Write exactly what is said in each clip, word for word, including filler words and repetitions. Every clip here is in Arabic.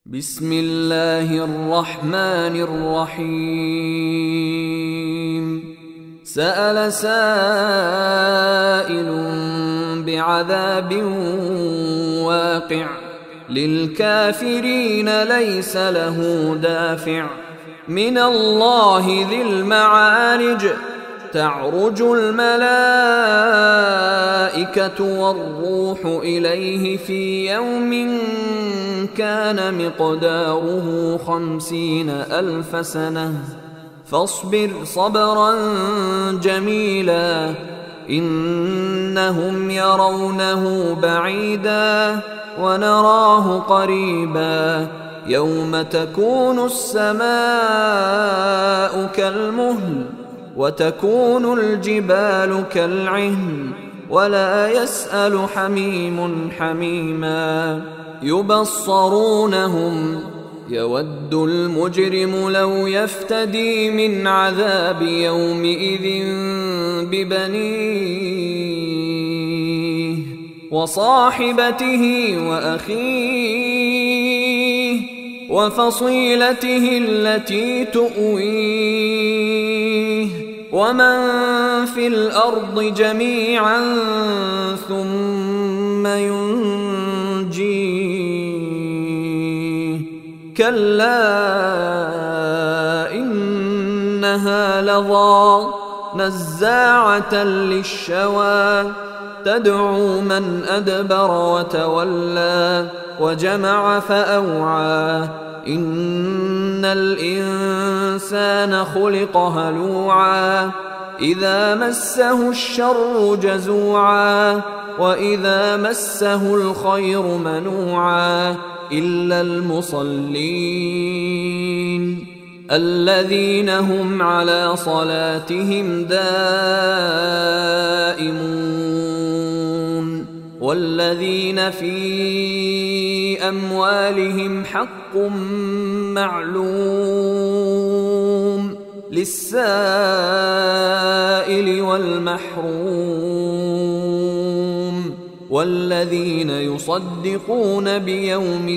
بسم الله الرحمن الرحيم. سأل سائل بعذاب واقع للكافرين ليس له دافع من الله ذي المعارج. تعرج الملائكة والروح إليه في يوم كان مقداره خمسين ألف سنة فاصبر صبرا جميلا إنهم يرونه بعيدا ونراه قريبا يوم تكون السماء كالمهل وتكون الجبال كالعهن ولا يسأل حميم حميما يبصرونهم يود المجرم لو يفتدي من عذاب يومئذ ببنيه وصاحبته وأخيه وفصيلته التي تؤويه ومن في الأرض جميعا ثم ينجيه كلا إنها لظى نزاعة للشوى تدعو من أدبر وتولى وجمع فأوعى إن الإنسان خلق هلوعا إذا مسه الشر جزوعا وإذا مسه الخير منوعا إلا المصلين الذين هم على صلاتهم دائمون والذين في أموالهم حق معلوم للسائل والمحروم والذين يصدقون بيوم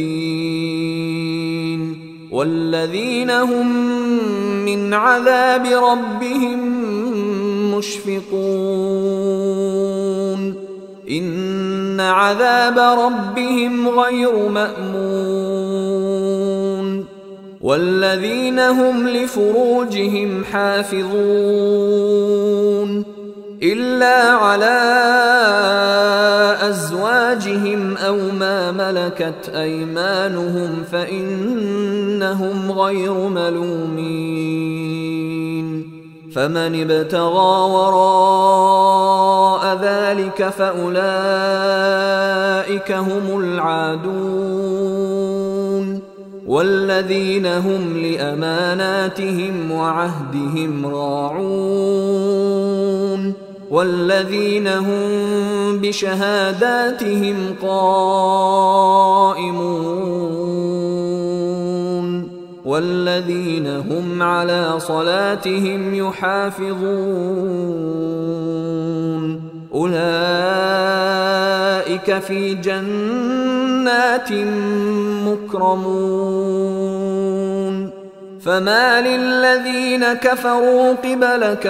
الدين والذين هم من عذاب ربهم مشفقون إن عذاب ربهم غير مأمون والذين هم لفروجهم حافظون إلا على أزواجهم أو ما ملكت أيمانهم فإنهم غير ملومين فمن ابتغى وراء ذلك فأولئك هم العادون والذين هم لأماناتهم وعهدهم راعون والذين هم بشهاداتهم قائمون والذين هم على صلاتهم يحافظون أولئك في جنات مكرمون فما للذين كفروا قبلك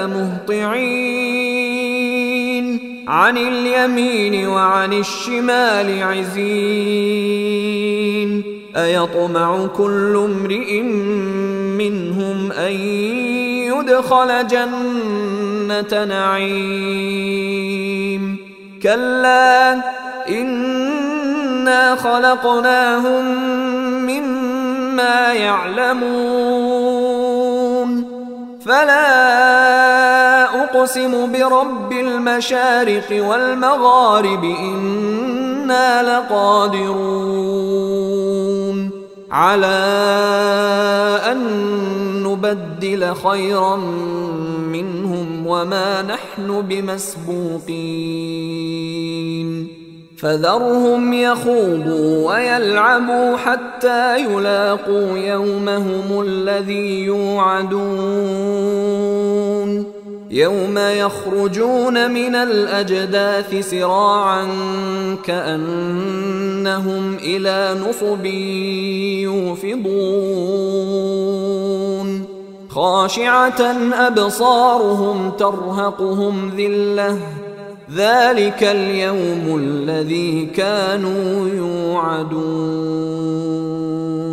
مهطعين عن اليمين وعن الشمال عزين أيطمع كل امرئ منهم أن يدخل جنة نعيم كلا إنا خلقناهم مما يعلمون فلا أقسم برب المشارق والمغارب إنا لقادرون على أن نبدل خيرا منهم وما نحن بمسبوقين فذرهم يخوضوا ويلعبوا حتى يلاقوا يومهم الذي يوعدون يوم يخرجون من الأجداث سراعا كأنهم إلى نصب يوفضون خاشعة أبصارهم ترهقهم ذلة ذلك اليوم الذي كانوا يوعدون